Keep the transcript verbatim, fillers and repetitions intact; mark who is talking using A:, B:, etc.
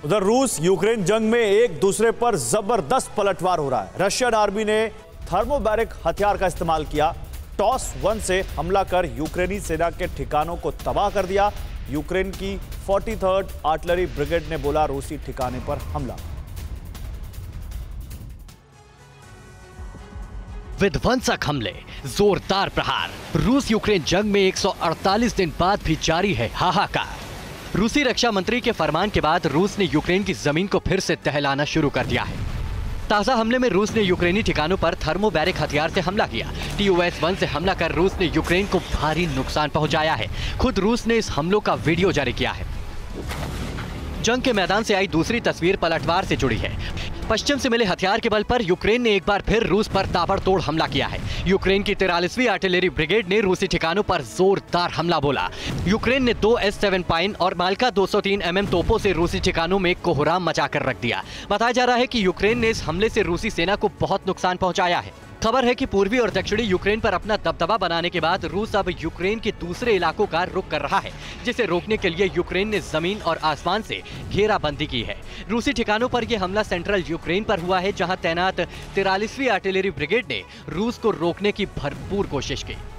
A: उधर रूस यूक्रेन जंग में एक दूसरे पर जबरदस्त पलटवार हो रहा है। रशियन आर्मी ने थर्मोबैरिक हथियार का इस्तेमाल किया। टॉस वन से हमला कर यूक्रेनी सेना के ठिकानों को तबाह कर दिया। यूक्रेन की फोर्टी थर्ड आर्टिलरी ब्रिगेड ने बोला रूसी ठिकाने पर हमला।
B: विध्वंसक हमले, जोरदार प्रहार। रूस यूक्रेन जंग में एक सौ अड़तालीस दिन बाद भी जारी है हाहाकार। रूसी रक्षा मंत्री के फरमान के बाद रूस ने यूक्रेन की जमीन को फिर से दहलाना शुरू कर दिया है। ताजा हमले में रूस ने यूक्रेनी ठिकानों पर थर्मोबैरिक हथियार से हमला किया। टी ओ एस वन से हमला कर रूस ने यूक्रेन को भारी नुकसान पहुंचाया है। खुद रूस ने इस हमलों का वीडियो जारी किया है। जंग के मैदान से आई दूसरी तस्वीर पलटवार से जुड़ी है। पश्चिम से मिले हथियार के बल पर यूक्रेन ने एक बार फिर रूस पर ताबड़तोड़ हमला किया है। यूक्रेन की तिरालीसवीं आर्टिलरी ब्रिगेड ने रूसी ठिकानों पर जोरदार हमला बोला। यूक्रेन ने दो एस सेवन पाइन और माल्का दो सौ तीन एम एम तोपों से रूसी ठिकानों में कोहराम मचाकर रख दिया। बताया जा रहा है कि यूक्रेन ने इस हमले से रूसी सेना को बहुत नुकसान पहुंचाया है। खबर है कि पूर्वी और दक्षिणी यूक्रेन पर अपना दबदबा बनाने के बाद रूस अब यूक्रेन के दूसरे इलाकों का रुख कर रहा है, जिसे रोकने के लिए यूक्रेन ने जमीन और आसमान से घेराबंदी की है। रूसी ठिकानों पर यह हमला सेंट्रल यूक्रेन पर हुआ है, जहां तैनात तिरालीसवीं आर्टिलरी ब्रिगेड ने रूस को रोकने की भरपूर कोशिश की।